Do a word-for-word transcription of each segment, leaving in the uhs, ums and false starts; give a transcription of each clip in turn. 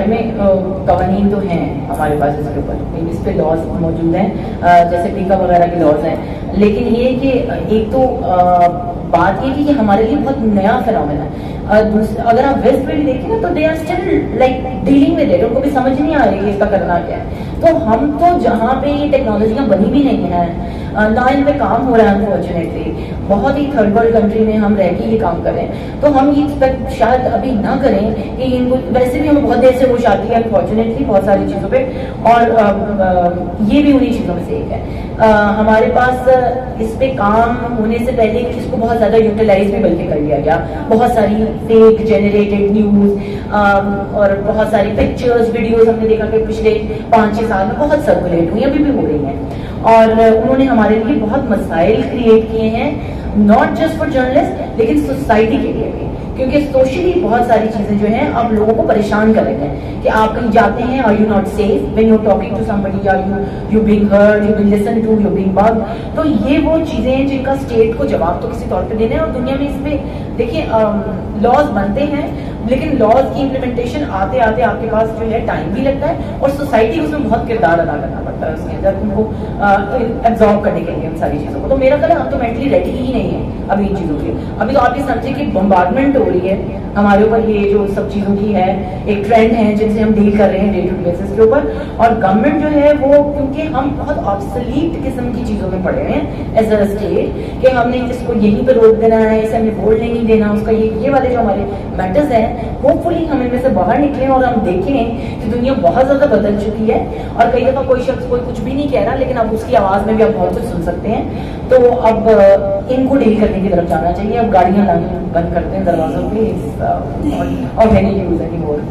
میں قوانین تو ہیں ہمارے پاس اس کے اوپر، اس پہ لاز موجود ہیں جیسے ٹیکا وغیرہ کے لاز ہیں، لیکن یہ کہ ایک تو بات یہ کہ ہمارے لیے بہت نیا فینومینا ہے. اگر آپ ویسٹ میں بھی دیکھیں نا تو they are still like dealing with it, ان کو بھی سمجھ نہیں آ رہی ہے اس کا کرنا کیا ہے. تو ہم تو جہاں پہ یہ ٹیکنالوجیاں بنی بھی نہیں ہیں نہ ان پہ کام ہو رہا ہے انفارچونیٹلی، بہت ہی تھرڈ ورلڈ کنٹری میں ہم رہ کے یہ کام کریں، تو ہم یہ ایکسپیکٹ شاید ابھی نہ کریں کہ ان کو، ویسے بھی ہمیں بہت دیر سے ہوش آتی ہے انفارچونیٹلی بہت ساری چیزوں پہ، اور یہ بھی انہیں چیزوں میں سے ایک ہے. ہمارے پاس اس پہ کام ہونے سے پہلے اس کو بہت زیادہ یوٹیلائز بھی بلکہ کر لیا گیا، بہت ساری فیک جنریٹڈ نیوز اور بہت ساری پکچرز ویڈیوز ہم نے دیکھا کہ پچھلے پانچ چھ سال میں بہت سرکولیٹ ہوئی، ابھی بھی ہو رہی ہیں، اور انہوں نے ہمارے لیے بہت مسائل کریٹ کیے ہیں، ناٹ جسٹ فار جرنلسٹ لیکن سوسائٹی کے لیے بھی، کیونکہ سوشلی بہت ساری چیزیں جو ہیں اب لوگوں کو پریشان کر رہے ہیں کہ آپ کہیں جاتے ہیں اور you not safe when you talking to some buddy, یا you you being heard, you being listen to, you being bug. تو یہ وہ چیزیں ہیں جن کا اسٹیٹ کو جواب تو کسی طور پہ دینا ہے، اور دنیا میں اس پہ دیکھیں لاز بنتے ہیں لیکن لاز کی امپلیمنٹیشن آتے آتے آپ کے پاس جو ہے ٹائم بھی لگتا ہے، اور سوسائٹی اس میں بہت کردار ادا کرنا پڑتا ہے اس کے اندر ان کو ایبزارو کرنے کے لیے ان ساری چیزوں کو. تو میرا خیال ہے ہم تو مینٹلی ریڈی ہی نہیں ہے ابھی ان چیزوں کے. ابھی تو آپ یہ سمجھیں کہ بمبارڈمنٹ ہو رہی ہے ہمارے اوپر، یہ جو سب چیزوں کی ہے ایک ٹرینڈ ہے جن سے ہم ڈیل کر رہے ہیں ڈے ٹو ڈے بیسس کے اوپر، اور گورنمنٹ جو ہے وہ کیونکہ ہم بہت آبسلیٹ قسم کی چیزوں میں پڑے ہیں ایز اے اسٹیٹ کہ ہم نے اس کو یہیں پہ روک دینا ہے، اسے ہم نے ووٹ نہیں دینا، اس کا یہ یہ والے جو ہمارے میٹرز ہیں ہوپ فلی ہم ان میں سے باہر نکلیں اور ہم دیکھیں کہ دنیا بہت زیادہ بدل چکی ہے، اور کئی دفعہ کوئی شخص کوئی کچھ بھی نہیں کہہ رہا لیکن اب اس کی آواز میں بھی آپ بہت کچھ سن سکتے ہیں. تو اب ان کو ڈیل کرنے کی طرف جانا چاہیے. اب گاڑیاں لانی بند کرتے ہیں دروازوں پہ اور نہیں یوز اینی مور.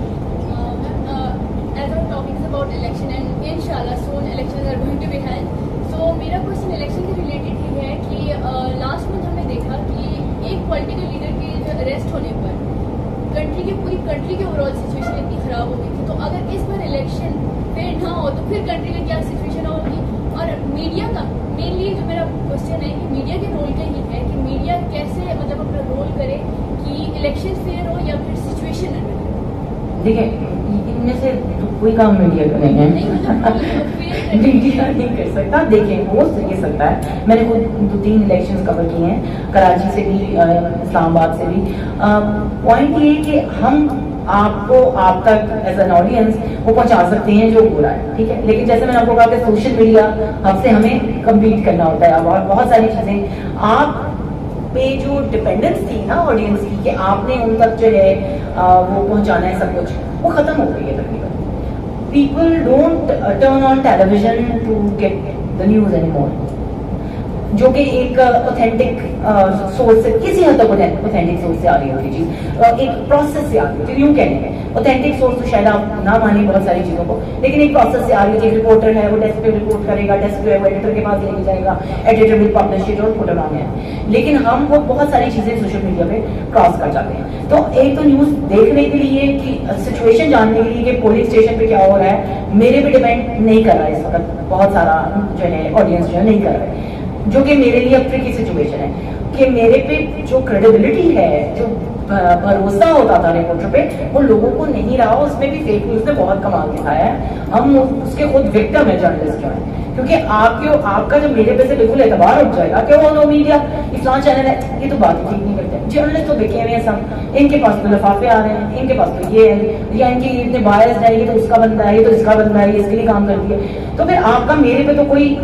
میرا کوشچن الیکشن کے ریلیٹڈ ہی ہے کہ لاسٹ منتھ ہم نے دیکھا کہ ایک پولیٹیکل لیڈر کے جو اریسٹ ہونے پر کنٹری کی پوری کنٹری کی اوور آل سچویشن اتنی خراب ہو گئی تھی. تو اگر اس بار الیکشن فیئر نہ ہو تو پھر کنٹری میں کیا سچویشن ہوگی؟ اور میڈیا کا مینلی جو میرا کوشچن ہے کہ میڈیا کے رول کا یہ ہے کہ میڈیا کیسے مطلب اپنا رول کرے کہ الیکشن فیئر ہو یا پھر سچویشن نہ رہے. دیکھیں ان میں سے کوئی کام میڈیا کا نہیں ہے، میڈیا نہیں کر سکتا. دیکھیں ہو یہ سکتا ہے، میں نے خود دو تین الیکشن کور کیے ہیں کراچی سے بھی اسلام آباد سے بھی. پوائنٹ یہ کہ ہم آپ کو آپ تک ایز این آڈینس وہ پہنچا سکتے ہیں جو ہو رہا ہے، ٹھیک ہے، لیکن جیسے میں نے آپ کو کہا کہ سوشل میڈیا ہم سے ہمیں کمپیٹ کرنا ہوتا ہے اور بہت ساری چیزیں آپ پہ جو ڈپینڈنس تھی نا آڈینس کی کہ آپ نے ان تک جو ہے وہ پہنچانا ہے سب کچھ، وہ ختم ہو گئی ہے تقریباً. People don't turn on television to get the news any more, جو کہ ایک اوتھینٹک سورس سے کسی حد تک اوتھینٹک سورس سے آ رہی ہوتی چیز، ایک پروسیس سے آ رہی ہوتی ہے. یوں کہنے ہیں اوتھینٹک سورس تو شاید آپ نہ مانیں بہت ساری چیزوں کو، لیکن ایک پروسیس سے آ رہی ہوتی ہے. ایک رپورٹر ہے وہ ڈیسک پہ رپورٹ کرے گا، ڈیسک پہ وہ ایڈیٹر کے پاس لے کے جائے گا، ایڈیٹر ول پبلش اٹ اور پٹ اٹ آن ایئر. لیکن ہم وہ بہت ساری چیزیں سوشل میڈیا پہ کراس کر جاتے ہیں. تو ایک تو نیوز دیکھنے کے لیے کہ سچویشن جاننے کے لیے کہ پولنگ اسٹیشن پہ کیا ہو رہا ہے میرے پہ ڈیپینڈ نہیں کر رہا ہے اس وقت، بہت سارا جو ہے آڈینس جو ہے نہیں کر رہا ہے، جو کہ میرے لیے اب ٹرکی سچویشن ہے کہ میرے پہ جو کریڈیبلٹی ہے، جو بھروسہ ہوتا تھا رپورٹر پہ، وہ لوگوں کو نہیں رہا. اس میں بھی فیک نیوز نے بہت کمال دکھایا ہے. ہم اس کے خود وکٹم ہے جرنلسٹ جو ہیں، کیونکہ آپ کے آپ کا جب میرے پہ سے بالکل اعتبار اٹھ جائے گا کہ وہ نو میڈیا اسلام چینل ہے، یہ تو بات ٹھیک نہیں کرتے. جرنلسٹ تو دیکھے ہوئے ہیں سب، ان کے پاس تو لفافے آ رہے ہیں، ان کے پاس تو یہ ہے، یا ان کی اتنے باعث ہے، یہ تو اس کا بندہ ہے، یہ تو اس کا بندہ ہے، یہ اس کے لیے کام کرتی ہے. تو پھر آپ کا میرے پہ تو کوئی،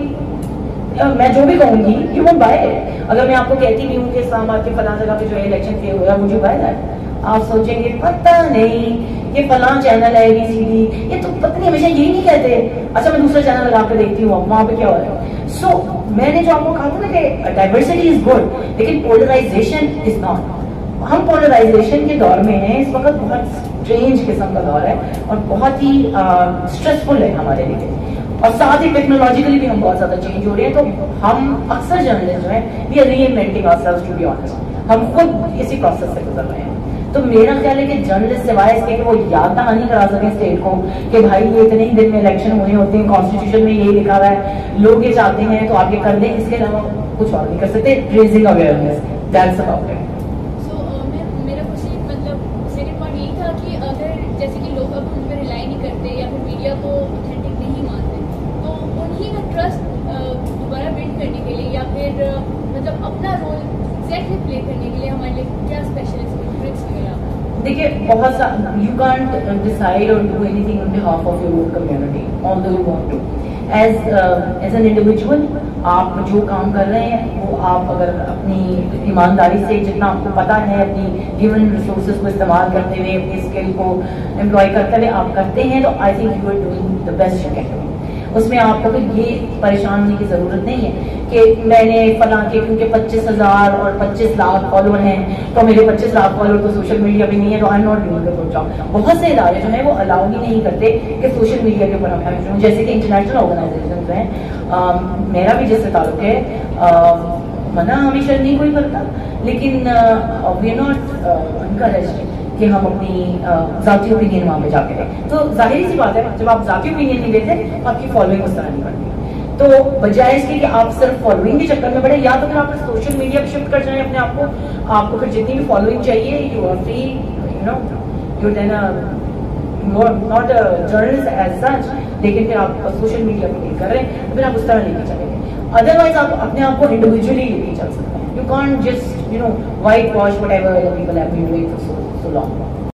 میں جو بھی کہوں گی یو وon't buy it. اگر میں آپ کو کہتی بھی ہوں کہ اسلام آباد کے فلاں جگہ پہ جو ہے الیکشن فیئر ہو رہا ہے، مجھے بائی ہے، آپ سوچیں گے پتہ نہیں یہ فلاں چینل ہے بی سی ڈی، یہ تو پتہ نہیں ہمیشہ یہی نہیں کہتے. اچھا میں دوسرا چینل لگا کے دیکھتی ہوں وہاں پہ کیا ہو رہا ہے. سو میں نے جو آپ کو کہا تھا نا کہ ڈائیورسٹی از گڈ لیکن پولرائزیشن از ناٹ. ہم پولرائزیشن کے دور میں ہیں اس وقت، بہت اسٹرینج قسم کا دور ہے اور بہت ہی اسٹریسفل ہے ہمارے لیے، اور ساتھ ہی ٹیکنالوجیکلی بھی ہم بہت زیادہ چینج ہو رہے ہیں. تو ہم اکثر جرنلسٹ جو ہیں we are reinventing ourselves to be honest, ہم خود اسی پروسیس سے گزر رہے ہیں. تو میرا خیال ہے کہ جرنلسٹ سوائے اس کے کہ وہ یاد دہانی کرا سکیں اسٹیٹ کو کہ بھائی یہ اتنے ہی دن میں الیکشن ہونے ہوتے ہیں، کانسٹیٹیوشن میں یہی لکھا ہوا ہے، لوگ یہ چاہتے ہیں تو آپ یہ کر دیں، اس کے علاوہ کچھ اور نہیں کر سکتے. Raising awareness, that's about it. So میرا کوشچن مطلب سیکنڈ پوائنٹ یہی تھا کہ اگر جیسے کہ لوگ اب ان پہ ریلائی نہیں کرتے یا پھر میڈیا کو اوتھینٹک نہیں مانتے, تو انہیں کا ٹرسٹ دوبارہ بلڈ کرنے کے لیے یا پھر مطلب اپنا رول ایگزیکٹلی پلے کرنے کے لیے ہمارے لیے کیا اسپیشل ٹرکس وغیرہ؟ دیکھیے بہت سا یو کانٹ ڈیسائڈ اور do anything on behalf of your own community although you want to. As as an individual آپ جو کام کر رہے ہیں وہ آپ اگر اپنی ایمانداری سے جتنا آپ کو پتہ ہے اپنی ہیومن ریسورسز کو استعمال کرتے ہوئے اپنی اسکل کو امپلائی کرتے ہوئے آپ کرتے ہیں تو I think you are doing the best you can do. اس میں آپ کو پھر یہ پریشان ہونے کی ضرورت نہیں ہے کہ میں نے فلاں کے کیونکہ پچیس ہزار اور پچیس لاکھ فالوور ہیں تو میرے پچیس لاکھ فالوور تو سوشل میڈیا پہ نہیں ہے تو I not doing a good job. بہت سے ادارے جو ہیں وہ الاؤ ہی نہیں کرتے کہ سوشل میڈیا کے اوپر ہم, جیسے کہ انٹرنیشنل آرگنائزیشن جو ہیں, میرا بھی جس سے تعلق ہے, منع ہمیشہ نہیں کوئی کرتا, لیکن وی آر ناٹ انکریجڈ کہ ہم اپنی ذاتی اوپینین وہاں پہ جا کے دیں. تو ظاہری سی بات ہے جب آپ ذاتی اوپینین نہیں دیتے تو آپ کی فالوئنگ اس طرح نہیں بڑھتی. تو بجائے اس کے کہ آپ صرف فالوئنگ کے چکر میں بڑھیں, یا تو پھر آپ سوشل میڈیا پہ شفٹ کر جائیں اپنے آپ کو. آپ کو پھر جتنی بھی فالوئنگ چاہیے, you are free, you know you then not a journalist as such, لیکن پھر آپ سوشل میڈیا پہ ڈیل کر رہے ہیں تو پھر آپ اس طرح لے کے چلیں گے. ادروائز آپ اپنے آپ کو انڈیویجولی لے کے چل سکتے ہیں. You can't just you know whitewash whatever people have been doing for so long.